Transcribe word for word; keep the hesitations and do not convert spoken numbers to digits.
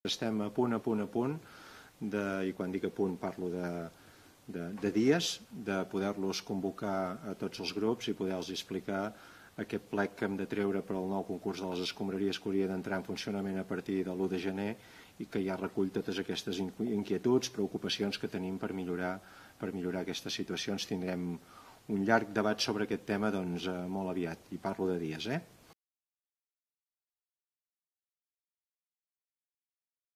estem a punt, a punt, a punt, i quan dic a punt parlo de dies, de poder-los convocar a tots els grups i poder-los explicar aquest plec que hem de treure per al nou concurs de les escombraries que hauria d'entrar en funcionament a partir de l'u de gener i que ja recull totes aquestes inquietuds, preocupacions que tenim per millorar per millorar aquesta situació. Ens tindrem un llarg debat sobre aquest tema molt aviat, i parlo de dies, eh?